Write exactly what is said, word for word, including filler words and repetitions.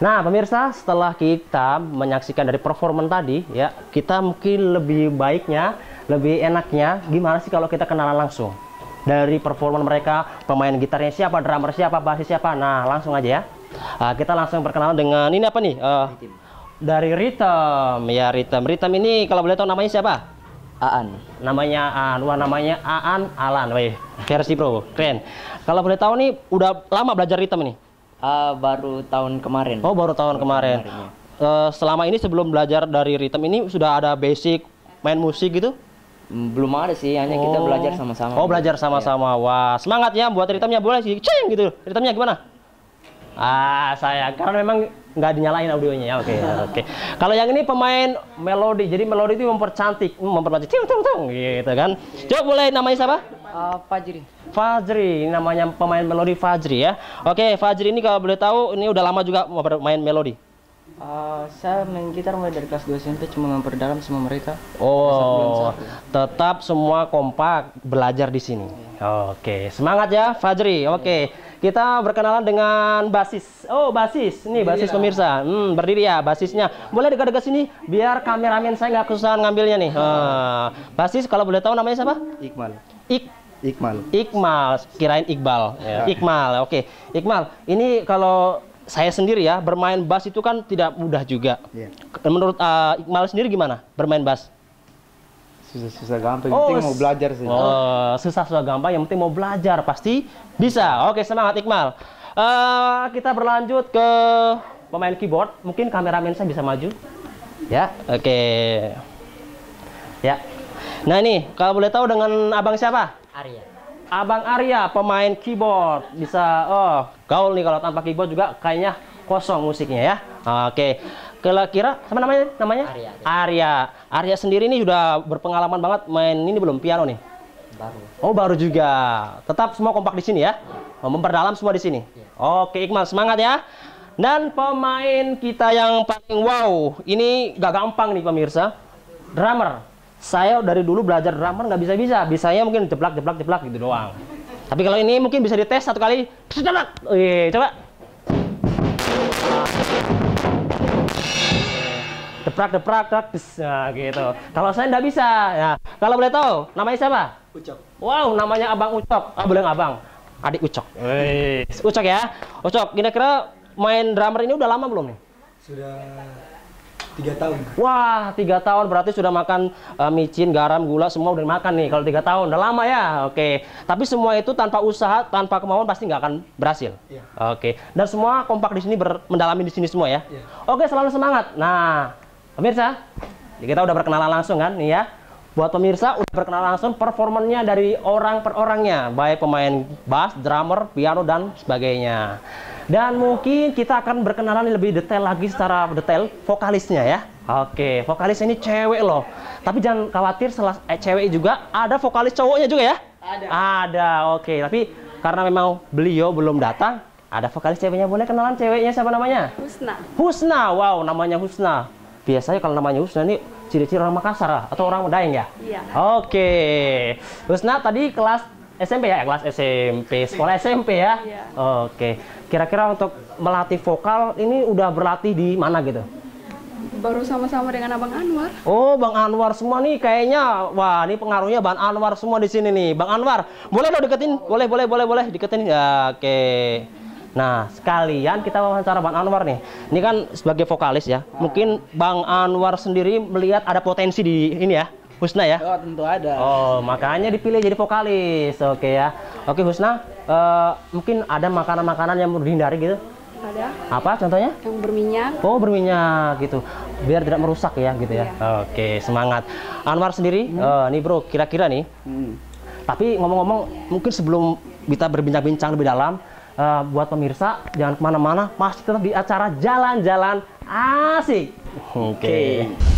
Nah, pemirsa, setelah kita menyaksikan dari performan tadi, ya, kita mungkin lebih baiknya, lebih enaknya, gimana sih kalau kita kenalan langsung dari performan mereka, pemain gitarnya siapa, drummer siapa, basis siapa. Nah, langsung aja ya. Nah, kita langsung perkenalan dengan ini apa nih? Uh, dari Rhythm, ya Rhythm. Rhythm ini kalau boleh tahu namanya siapa? Aan. Namanya Aan, wah namanya Aan Alan, weh, versi pro, keren. Kalau boleh tahu nih, udah lama belajar Rhythm ini? Uh, baru tahun kemarin. Oh, baru tahun baru kemarin. kemarin ya. uh, selama ini sebelum belajar dari Rhythm ini sudah ada basic main musik gitu? Belum ada sih, hanya oh. kita belajar sama-sama. Oh, belajar sama-sama. Ya. Wah, semangat ya buat Rhythmnya, boleh sih. Ceng gitu. Rhythmnya gimana? Ah, saya karena memang nggak dinyalain audionya. Oke, okay, oke. Okay. Kalau yang ini pemain melodi. Jadi melodi itu mempercantik, mempercantik tung tung tung gitu kan. Coba boleh namanya siapa? Uh, Fajri. Fajri, ini namanya pemain melodi Fajri ya. Oke, Fajri ini kalau boleh tahu ini udah lama juga main melodi. Uh, saya main gitar mulai dari kelas dua S M P, cuma memperdalam sama mereka. Oh, tetap semua kompak belajar di sini. Oke, semangat ya Fajri. Oke, kita berkenalan dengan basis. Oh, basis. Ini basis pemirsa. Hmm, berdiri ya basisnya. Boleh dekat-dekat sini biar kameramen saya nggak kesusahan ngambilnya nih. Uh, basis kalau boleh tahu namanya siapa? Iqmal. Ik Iqmal. Iqmal, kirain Iqbal. Ya. Iqmal, oke. Iqmal, ini kalau saya sendiri ya, bermain bass itu kan tidak mudah juga. Yeah. Menurut uh, Iqmal sendiri gimana bermain bass? Susah-susah gampang, yang penting oh, mau belajar sih. Oh, susah-susah gampang, yang penting mau belajar, pasti bisa. Oke, semangat Iqmal. Uh, kita berlanjut ke pemain keyboard. Mungkin kameramen saya bisa maju. Ya, oke. Ya. Nah ini, kalau boleh tahu dengan abang siapa? Arya. Abang Arya, pemain keyboard. Bisa, oh, gaul nih kalau tanpa keyboard juga kayaknya kosong musiknya ya. Oke. Kira-kira sama namanya? Namanya? Arya. Arya. Arya sendiri ini sudah berpengalaman banget main ini belum piano nih? Baru. Oh, baru juga. Tetap semua kompak di sini ya. Memperdalam semua di sini. Ya. Oke, Iqmal semangat ya. Dan pemain kita yang paling wow, ini gak gampang nih pemirsa. Drummer. Saya dari dulu belajar drummer nggak bisa-bisa, bisanya mungkin jeplak jeplak jeplak gitu doang. Tapi kalau ini mungkin bisa dites satu kali. Wih, coba. Deprak deprak deprak, nah, gitu. Kalau saya nggak bisa. Ya. Kalau boleh tahu, namanya siapa? Ucok. Wow, namanya Abang Ucok. Ah, boleh nggak Abang? Adik Ucok. Wih, Ucok ya. Ucok, kira-kira main drummer ini udah lama belum nih? Sudah tiga tahun. Wah, tiga tahun berarti sudah makan uh, micin, garam, gula, semua udah makan nih. Kalau tiga tahun, udah lama ya. Oke. Tapi semua itu tanpa usaha, tanpa kemauan pasti nggak akan berhasil. Iya. Oke. Dan semua kompak di sini ber mendalami di sini semua ya. Iya. Oke, selalu semangat. Nah, pemirsa, kita udah berkenalan langsung kan, nih ya. Buat pemirsa udah berkenalan langsung performannya dari orang per orangnya, baik pemain bass, drummer, piano dan sebagainya. Dan mungkin kita akan berkenalan lebih detail lagi secara detail vokalisnya ya. Oke, vokalis ini cewek loh. Tapi jangan khawatir, setelah eh, cewek juga ada vokalis cowoknya juga ya? Ada. Ada, oke. Tapi karena memang beliau belum datang, ada vokalis ceweknya. Boleh kenalan ceweknya siapa namanya? Husna. Husna, wow namanya Husna. Biasanya kalau namanya Husna ini ciri-ciri orang Makassar lah, atau orang Daeng ya? Iya. Oke. Husna tadi kelas S M P ya? Kelas S M P, sekolah S M P ya? Iya. Oke. Kira-kira untuk melatih vokal ini udah berlatih di mana gitu? Baru sama-sama dengan Abang Anwar. Oh, Bang Anwar semua nih kayaknya. Wah, ini pengaruhnya Bang Anwar semua di sini nih. Bang Anwar, boleh lo deketin? Boleh, boleh, boleh, boleh deketin. Ya, oke. Nah, sekalian kita wawancara Bang Anwar nih. Ini kan sebagai vokalis ya. Mungkin Bang Anwar sendiri melihat ada potensi di ini ya. Husna ya? Oh, tentu ada. Oh, makanya dipilih jadi vokalis. Oke ya. Oke, Husna, uh, mungkin ada makanan-makanan yang perlu dihindari gitu? Ada. Apa contohnya? Yang berminyak. Oh, berminyak gitu. Biar tidak merusak ya gitu ya. Iya. Oke, semangat. Anwar sendiri, hmm. uh, nih bro, kira-kira nih. Hmm. Tapi ngomong-ngomong, mungkin sebelum kita berbincang-bincang lebih dalam, uh, buat pemirsa jangan kemana-mana, pasti tetap di acara jalan-jalan asik. Oke. Okay.